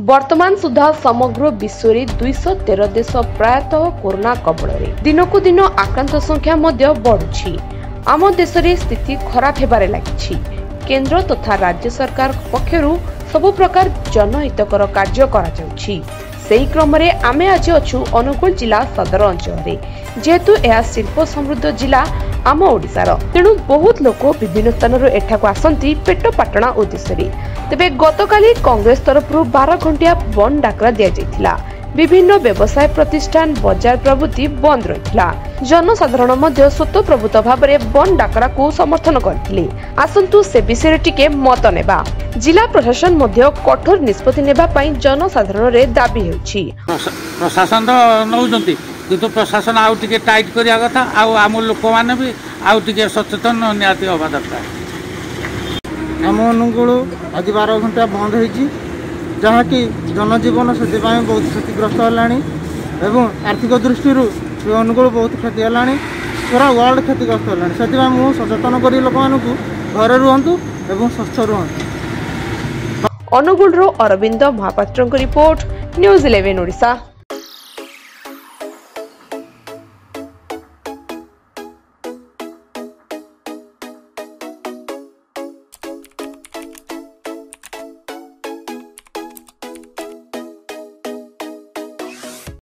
वर्तमान सुधा समग्र विश्व में 213 देश प्रायतः कोरोना कबल दिनकू दिन आक्रांत संख्या बढ़ुछि। आम देश में स्थिति खराब हेबारे लागिछि। केंद्र तथा राज्य सरकार पक्षरु सबु प्रकार जनहितकर कार्य करा जाउछि। सेही क्रम रे आमे आज अछु अनुगुल जिला सदर अंचल जेहेतु यह शिल्प समृद्ध जिला आम ओडिशार, तेणु बहुत लोक विभिन्न स्थान एठाकू आसंती पेट पाटणा उद्देश्य। तेबे गतकाली कांग्रेस तरफ 12 घंटिया बंद डाकरा दिया जायतिला। विभिन्न व्यवसाय प्रतिष्ठान बाजार प्रभृति बंद रहितला। जनसाधारण मध्य स्वतःप्रभूत भाव में बंद डाकरा को समर्थन करथिले। आसंतु से विषय टिके मत नेबा। जिला प्रशासन मध्य कठोर निष्पत्ति नेबा पई जनसाधारण रे दाबी हेउछि। प्रशासन नउजंती किंतु प्रशासन आउ टिके टाइट करिया कथा आउ आम लोक माने भी आउ टिके सचेतन नियाती होबा दरकार। आम अनुगुल आज 12 घंटा बंद होइछि, जहाँकि जनजीवन से बहुत क्षतिग्रस्त है। आर्थिक दृष्टि अनुगुल बहुत क्षति है, पूरा वर्ल्ड क्षतिग्रस्त है। से सचेतन कर लोक घरे रुहतु एवं स्वस्थ रुहतु। Angul Arvind Mahapatra report, news 11 Odisha.